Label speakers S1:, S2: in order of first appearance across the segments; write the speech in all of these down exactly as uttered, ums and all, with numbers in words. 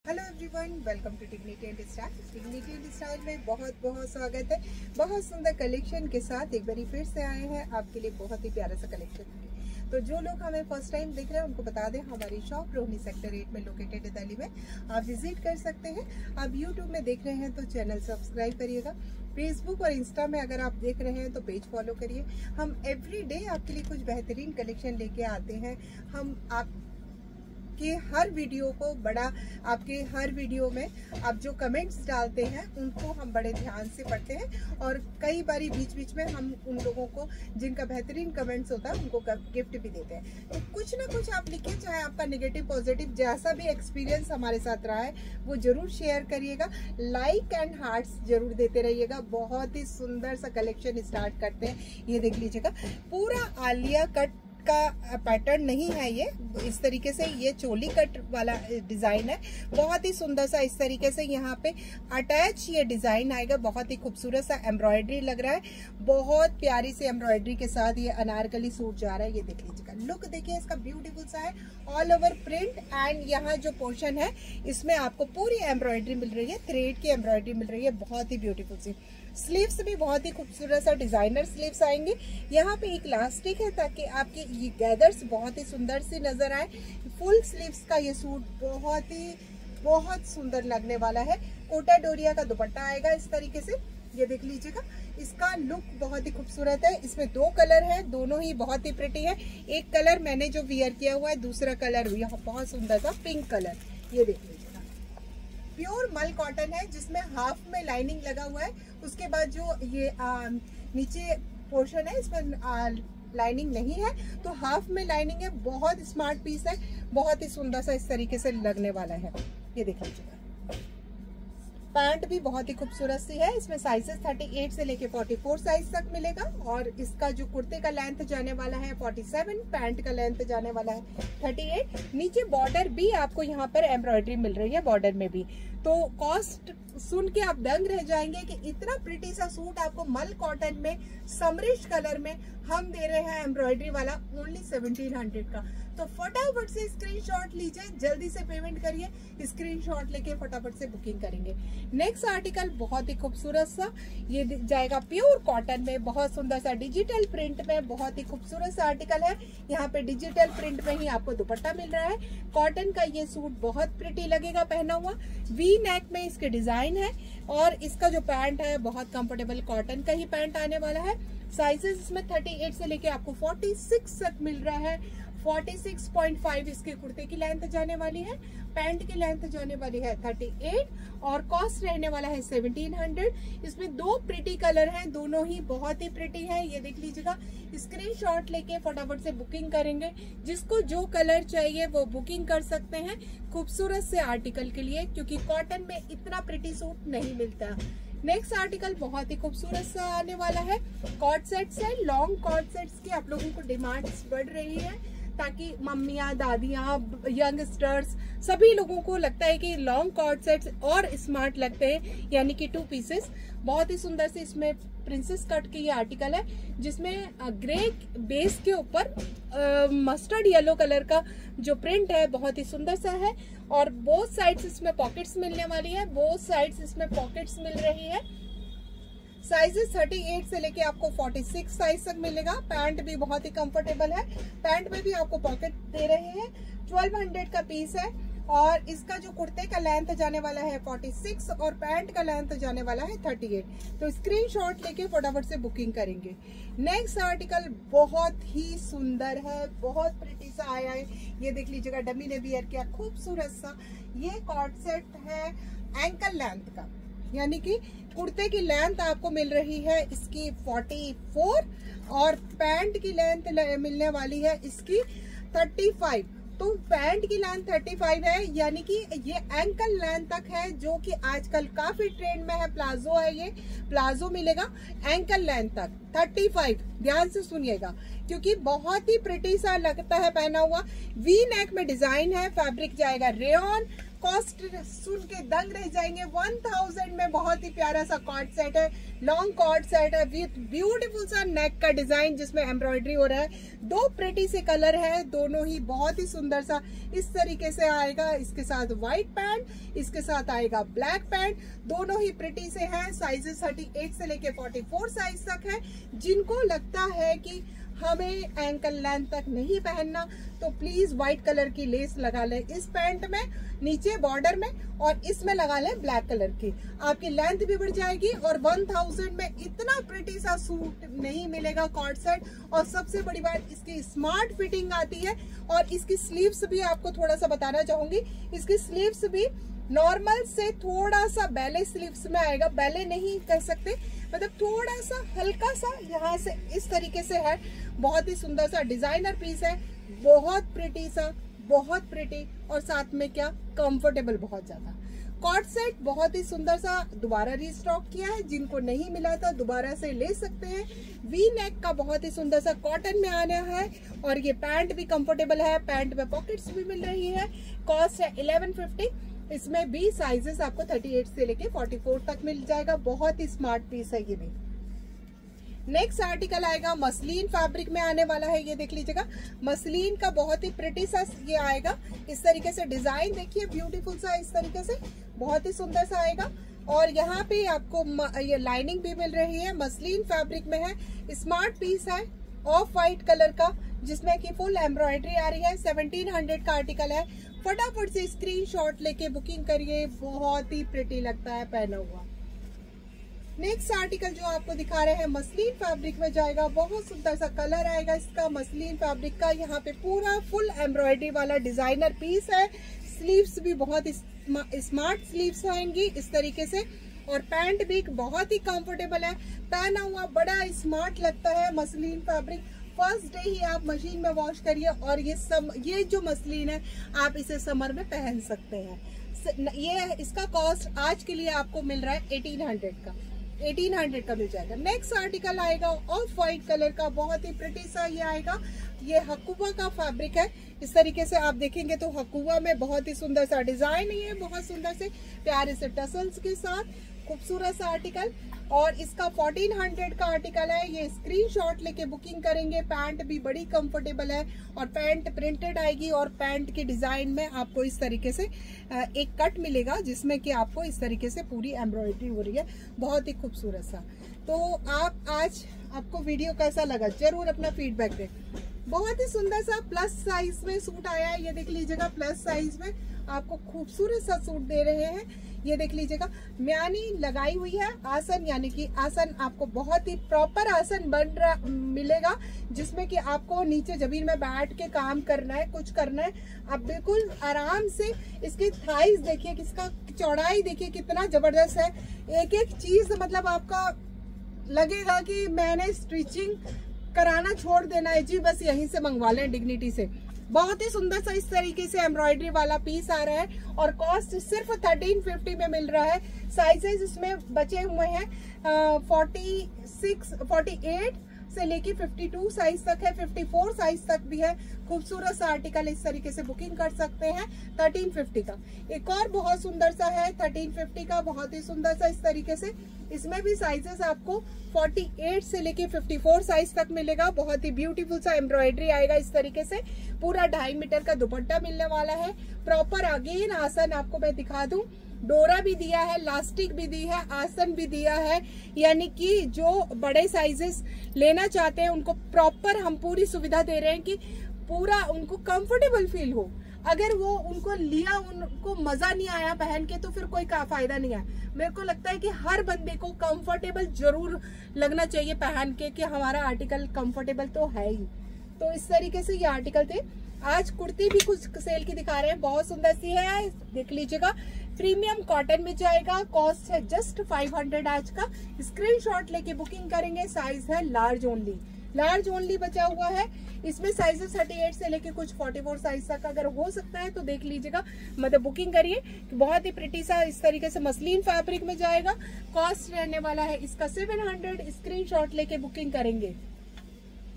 S1: Hello everyone, welcome to dignity and style. Dignity and style में बहुत बहुत स्वागत है। बहुत सुंदर कलेक्शन के साथ एक बार फिर से आए हैं आपके लिए बहुत ही प्यारा सा कलेक्शन। तो जो लोग हमें फर्स्ट टाइम देख रहे हैं उनको बता दें, हमारी शॉप रोहिणी सेक्टर एट में लोकेटेड है दिल्ली में। आप विजिट कर सकते हैं। आप यूट्यूब में देख रहे हैं तो चैनल सब्सक्राइब करिएगा। फेसबुक और इंस्टा में अगर आप देख रहे हैं तो पेज फॉलो करिए। हम एवरी डे आपके लिए कुछ बेहतरीन कलेक्शन लेके आते हैं। हम आप कि हर वीडियो को बड़ा आपके हर वीडियो में आप जो कमेंट्स डालते हैं उनको हम बड़े ध्यान से पढ़ते हैं और कई बारी बीच बीच में हम उन लोगों को जिनका बेहतरीन कमेंट्स होता है उनको गिफ्ट भी देते हैं। तो कुछ ना कुछ आप लिखिए, चाहे आपका नेगेटिव पॉजिटिव जैसा भी एक्सपीरियंस हमारे साथ रहा है वो जरूर शेयर करिएगा। लाइक एंड हार्ट्स जरूर देते रहिएगा। बहुत ही सुंदर सा कलेक्शन स्टार्ट करते हैं। ये देख लीजिएगा, पूरा आलिया कट का पैटर्न नहीं है ये, इस तरीके से ये चोली कट वाला डिजाइन है। बहुत ही सुंदर सा इस तरीके से यहाँ पे अटैच ये डिजाइन आएगा। बहुत ही खूबसूरत सा एम्ब्रॉयडरी लग रहा है। बहुत प्यारी सी एम्ब्रॉयडरी के साथ ये अनारकली सूट जा रहा है। ये देख लीजिएगा, लुक देखिए इसका ब्यूटीफुल सा है। ऑल ओवर प्रिंट एंड यहाँ जो पोर्शन है इसमें आपको पूरी एम्ब्रॉयडरी मिल रही है, थ्रेड की एम्ब्रॉयडरी मिल रही है। बहुत ही ब्यूटीफुल सी स्लीव्स भी बहुत ही खूबसूरत सा डिजाइनर स्लीव्स आएंगे। यहाँ पे एक इलास्टिक है ताकि आपके ये गैदर्स बहुत ही सुंदर सी नजर आए। फुल स्लीव्स का ये सूट बहुत ही बहुत सुंदर लगने वाला है। कोटा डोरिया का दुपट्टा आएगा इस तरीके से। ये देख लीजिएगा, इसका लुक बहुत ही खूबसूरत है। इसमें दो कलर है, दोनों ही बहुत ही प्रिटी है। एक कलर मैंने जो वियर किया हुआ है, दूसरा कलर यहाँ बहुत सुंदर सा पिंक कलर। ये देख लीजिएगा, प्योर मल कॉटन है जिसमें हाफ में लाइनिंग लगा हुआ है। उसके बाद जो ये आ, नीचे पोर्शन है इसमें आ, लाइनिंग नहीं है, तो हाफ में लाइनिंग है। बहुत स्मार्ट पीस है, बहुत ही सुंदर सा इस तरीके से लगने वाला है। ये देख लीजिएगा, पैंट भी बहुत ही खूबसूरत सी है। इसमें साइजेस अड़तीस से लेके चौवालीस साइज तक मिलेगा और इसका जो कुर्ते का लेंथ जाने वाला है सैंतालीस, पैंट का लेंथ जाने वाला है अड़तीस। नीचे बॉर्डर भी आपको यहाँ पर एम्ब्रॉयडरी मिल रही है, बॉर्डर में भी। तो कॉस्ट सुन के आप दंग रह जाएंगे कि इतना प्रिटी सा सूट आपको मल कॉटन में समरिश कलर में हम दे रहे हैं एम्ब्रॉयडरी वाला ओनली सेवनटीन हंड्रेड का। तो फटाफट से स्क्रीनशॉट लीजिए, जल्दी से पेमेंट करिए। स्क्रीनशॉट लेके फटाफट से बुकिंग करेंगे। नेक्स्ट आर्टिकल बहुत ही खूबसूरत सा, ये जाएगा प्योर कॉटन में, बहुत सुंदर सा डिजिटल प्रिंट में। बहुत ही खूबसूरत सा आर्टिकल है। यहाँ पे डिजिटल प्रिंट में ही आपको दुपट्टा मिल रहा है। कॉटन का ये सूट बहुत प्रिटी लगेगा पहना हुआ। वी नेक में इसके डिजाइन है और इसका जो पैंट है बहुत कंफर्टेबल कॉटन का ही पैंट आने वाला है। साइजेस इसमें अड़तीस से लेके आपको छियालीस तक मिल रहा है। छियालीस पॉइंट पाँच इसके कुर्ते की लेंथ जाने वाली है, पैंट की लेंथ जाने वाली है अड़तीस और कॉस्ट रहने वाला है सत्रह सौ। इसमें दो प्रिटी कलर हैं, दोनों ही बहुत ही प्रिटी हैं। ये देख लीजिएगा, स्क्रीनशॉट लेके फटाफट से बुकिंग करेंगे। जिसको जो कलर चाहिए वो बुकिंग कर सकते हैं खूबसूरत से आर्टिकल के लिए, क्योंकि कॉटन में इतना प्रिटी सूट नहीं मिलता। नेक्स्ट आर्टिकल बहुत ही खूबसूरत सा आने वाला है। कॉर्ड सेट्स है, लॉन्ग कॉर्ड सेट्स की आप लोगों को डिमांड्स बढ़ रही है ताकि मम्मियाँ, दादियाँ, यंगस्टर्स सभी लोगों को लगता है कि लॉन्ग कॉर्ड सेट्स और स्मार्ट लगते हैं, यानी कि टू पीसेस। बहुत ही सुंदर से इसमें प्रिंसेस कट की ये आर्टिकल है जिसमें ग्रे बेस के ऊपर मस्टर्ड येलो कलर का जो प्रिंट है बहुत ही सुंदर सा है। और बोथ साइड्स इसमें पॉकेट्स मिलने वाली है, बोथ साइड्स इसमें पॉकेट्स मिल रही है। साइजेस अड़तीस से लेके आपको छियालीस साइज तक मिलेगा। पैंट भी बहुत ही कंफर्टेबल है, पैंट में भी आपको पॉकेट दे रहे हैं। बारह सौ का पीस है और इसका जो कुर्ते का लेंथ जाने वाला है छियालीस और पैंट का लेंथ जाने वाला है अड़तीस। तो स्क्रीनशॉट लेके फटाफट से बुकिंग करेंगे। नेक्स्ट आर्टिकल बहुत ही सुंदर है, बहुत प्रिटी सा आया है। ये देख लीजिएगा, डमी ने वियर किया खूबसूरत सा। ये कॉर्ड सेट है एंकल लेंथ का, यानी कि कुर्ते की लेंथ आपको मिल रही है इसकी चौवालीस और पैंट की लेंथ मिलने वाली है इसकी पैंतीस। तो पैंट की लेंथ पैंतीस है, यानी कि ये एंकल लेंथ तक है, जो कि आजकल काफी ट्रेंड में है। प्लाजो है, ये प्लाजो मिलेगा एंकल लेंथ तक पैंतीस। ध्यान से सुनिएगा क्योंकि बहुत ही प्रिटी सा लगता है पहना हुआ। वी नेक में डिजाइन है, फैब्रिक जाएगा रेयॉन। कॉस्ट सुन के दंग रह जाएंगे। वन थाउजेंड में बहुत ही प्यारा सा कॉर्ड सेट है, लॉन्ग कॉर्ड सेट है विथ ब्यूटीफुल सा नेक का डिजाइन जिसमें एम्ब्रॉयडरी हो रहा है। दो प्रिटी से कलर है, दोनों ही बहुत ही सुंदर सा इस तरीके से आएगा। इसके साथ व्हाइट पैंट, इसके साथ आएगा ब्लैक पैंट, दोनों ही प्रिटी से है। साइजेस थर्टी एट से लेके फोर्टी फोर साइज तक है। जिनको लगता है कि हमें एंकल लेंथ तक नहीं पहनना तो प्लीज व्हाइट कलर की लेस लगा लें इस पैंट में, नीचे बॉर्डर में, और इसमें लगा लें ब्लैक कलर की। आपकी लेंथ भी बढ़ जाएगी और वन थाउजेंड में इतना प्रिटी सा सूट नहीं मिलेगा कॉर्ड सेट। और सबसे बड़ी बात, इसकी स्मार्ट फिटिंग आती है। और इसकी स्लीव्स भी आपको थोड़ा सा बताना चाहूंगी, इसकी स्लीव्स भी नॉर्मल से थोड़ा सा बैले स्लीव्स में आएगा, बैले नहीं कह सकते, मतलब थोड़ा सा हल्का सा यहाँ से इस तरीके से है। बहुत ही सुंदर सा डिजाइनर पीस है, बहुत प्रिटी सा, बहुत प्रिटी, और साथ में क्या कंफर्टेबल बहुत ज्यादा। कॉर्ड सेट बहुत ही सुंदर सा दोबारा रीस्टॉक किया है, जिनको नहीं मिला था दोबारा से ले सकते हैं। वी नेक का बहुत ही सुंदर सा कॉटन में आना है, और ये पैंट भी कंफर्टेबल है, पैंट में पॉकेट्स भी मिल रही है। कॉस्ट है इलेवन फिफ्टी। इसमें भी साइजेस आपको थर्टी एट से लेके फोर्टी फोर तक मिल जाएगा। बहुत ही स्मार्ट पीस है ये भी। नेक्स्ट आर्टिकल आएगा, मसलिन फैब्रिक में आने वाला है। ये देख लीजिएगा, मसलिन का बहुत ही प्रिटी सा ये आएगा। इस तरीके से डिजाइन देखिए, ब्यूटीफुल सा इस तरीके से बहुत ही सुंदर सा आएगा। और यहाँ पे आपको ये लाइनिंग भी मिल रही है, मसलिन फैब्रिक में है। स्मार्ट पीस है, ऑफ व्हाइट कलर का, जिसमें कि फुल एम्ब्रॉयडरी आ रही है। सेवनटीन हंड्रेड का आर्टिकल है। फटाफट से स्क्रीनशॉट लेके बुकिंग करिए, बहुत ही प्रिटी लगता है पहना हुआ। नेक्स्ट आर्टिकल जो आपको दिखा रहे हैं मसलिन फैब्रिक में जाएगा। बहुत सुंदर सा कलर आएगा इसका मसलिन फैब्रिक का। यहाँ पे पूरा फुल एम्ब्रॉयडरी वाला डिजाइनर पीस है। स्लीव्स भी बहुत स्मार्ट स्लीव्स आएंगी इस तरीके से, और पैंट भी बहुत ही कंफर्टेबल है, पहना हुआ बड़ा स्मार्ट लगता है। मसलिन फैब्रिक फर्स्ट डे ही आप मशीन में वॉश करिए, और ये सम ये जो मसलिन है आप इसे समर में पहन सकते हैं। ये इसका कॉस्ट आज के लिए आपको मिल रहा है एटीन हंड्रेड का, एटीन हंड्रेड का मिल जाएगा। नेक्स्ट आर्टिकल आएगा ऑफ व्हाइट कलर का, बहुत ही प्रिटी सा ये आएगा। ये हकुवा का फैब्रिक है। इस तरीके से आप देखेंगे तो हकुवा में बहुत ही सुंदर सा डिजाइन है, बहुत सुंदर से प्यारे से टसल्स के साथ खूबसूरत सा आर्टिकल। और इसका फोर्टीन हंड्रेड का आर्टिकल है। ये स्क्रीनशॉट लेके बुकिंग करेंगे। पैंट भी बड़ी कंफर्टेबल है, और पैंट प्रिंटेड आएगी, और पैंट के डिजाइन में आपको इस तरीके से एक कट मिलेगा, जिसमें कि आपको इस तरीके से पूरी एम्ब्रॉयडरी हो रही है, बहुत ही खूबसूरत सा। तो आप आज आपको वीडियो कैसा लगा जरूर अपना फीडबैक दें। बहुत ही सुंदर सा प्लस साइज में सूट आया है। ये देख लीजिएगा, प्लस साइज में आपको खूबसूरत सा सूट दे रहे हैं। ये देख लीजिएगा, म्यानी लगाई हुई है, आसन, यानी कि आसन आपको बहुत ही प्रॉपर आसन बन रहा मिलेगा, जिसमें कि आपको नीचे जमीन में बैठ के काम करना है, कुछ करना है, आप बिल्कुल आराम से। इसकी थाइस देखिए, इसका चौड़ाई देखिए कितना जबरदस्त है। एक एक चीज मतलब आपका लगेगा कि मैंने स्टिचिंग कराना छोड़ देना है जी, बस यहीं से मंगवा लें डिग्निटी से। बहुत ही सुंदर सा इस तरीके से एम्ब्रॉयडरी वाला पीस आ रहा है, और कॉस्ट सिर्फ थर्टीन फिफ्टी में मिल रहा है। साइजेस इसमें बचे हुए हैं फोर्टी सिक्स, फोर्टी एट से लेके फिफ्टी टू साइज तक है, फिफ्टी फोर साइज तक भी है। खूबसूरत सा आर्टिकल इस तरीके से बुकिंग कर सकते हैं थर्टीन फिफ्टी का। एक और बहुत सुंदर सा है थर्टीन फिफ्टी का, बहुत ही सुंदर सा इस तरीके से। इसमें भी साइजेस आपको फोर्टी एट से लेके फिफ्टी फोर साइज तक मिलेगा। बहुत ही ब्यूटीफुल सा एम्ब्रॉयडरी आएगा इस तरीके से। पूरा ढाई मीटर का दुपट्टा मिलने वाला है। प्रॉपर अगेन आसन आपको मैं दिखा दूं, डोरा भी दिया है, लास्टिक भी दी है, आसन भी दिया है, यानी कि जो बड़े साइजेस लेना चाहते हैं उनको प्रॉपर हम पूरी सुविधा दे रहे हैं कि पूरा उनको कंफर्टेबल फील हो। अगर वो उनको लिया, उनको मजा नहीं आया पहन के, तो फिर कोई का फायदा नहीं है। मेरे को लगता है कि हर बंदे को कंफर्टेबल जरूर लगना चाहिए पहन के, कि हमारा आर्टिकल कंफर्टेबल तो है ही। तो इस तरीके से ये आर्टिकल थे। आज कुर्ती भी कुछ सेल की दिखा रहे हैं, बहुत सुंदर सी है, देख लीजिएगा। प्रीमियम कॉटन में जाएगा, कॉस्ट है जस्ट फाइव हंड्रेड आज का। स्क्रीनशॉट लेके बुकिंग करेंगे। साइज है लार्ज ओनली, लार्ज ओनली बचा हुआ है। इसमें साइजेस थर्टी एट से लेके कुछ फोर्टी फोर साइज तक अगर हो सकता है तो देख लीजिएगा, मतलब बुकिंग करिए। बहुत ही प्रिटी सा इस तरीके से मसलिन फैब्रिक में जाएगा। कॉस्ट रहने वाला है इसका सेवन हंड्रेड। स्क्रीनशॉट लेके बुकिंग करेंगे।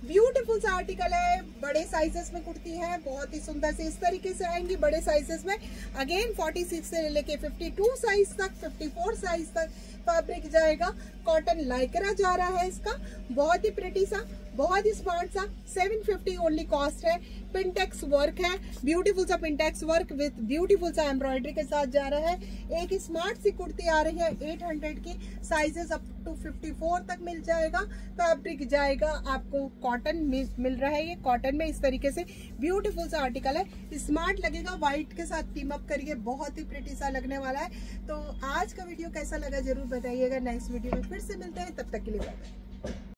S1: ब्यूटीफुल सा आर्टिकल है, बड़े साइजेस में कुर्ती है, बहुत ही सुंदर से इस तरीके से आएंगी बड़े साइजेस में। अगेन छियालीस से लेके बावन साइज तक, चौवन साइज तक फैब्रिक जाएगा। कॉटन लाइक्रा जा रहा है इसका, बहुत ही प्रिटी सा, बहुत ही स्मार्ट सा, सात सौ पचास ओनली कॉस्ट है। पिंटेक्स वर्क है, ब्यूटीफुल सा पिंटेक्स वर्क विद ब्यूटीफुल सा एम्ब्रॉयडरी के साथ जा रहा है। एक स्मार्ट सी कुर्ती आ रही है आठ सौ की, साइजेस अप टू चौवन तक मिल जाएगा। फैब्रिक जाएगा आपको कॉटन में मिल रहा है, ये कॉटन में इस तरीके से ब्यूटीफुल सा आर्टिकल है, स्मार्ट लगेगा। व्हाइट के साथ टीम अप करिए, बहुत ही प्रिटी सा लगने वाला है। तो आज का वीडियो कैसा लगा जरूर बताइएगा। नेक्स्ट वीडियो में फिर से मिलते हैं, तब तक के लिए बाय बाय।